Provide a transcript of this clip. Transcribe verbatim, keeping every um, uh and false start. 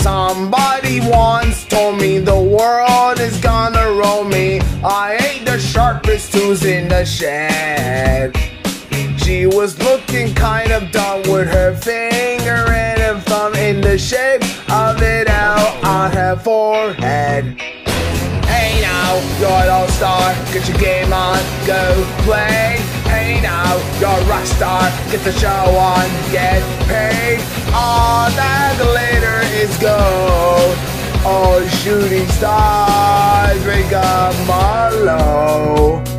Somebody once told me the world is gonna roll me. I ain't the sharpest tools in the shed. She was looking kind of dumb with her finger and her thumb in the shape of it out on her forehead. Hey now, you're an all-star, get your game on, go play. Hey now, you're a rock star, get the show on, get paid. All that glitter is gold. All shooting stars, break up my low.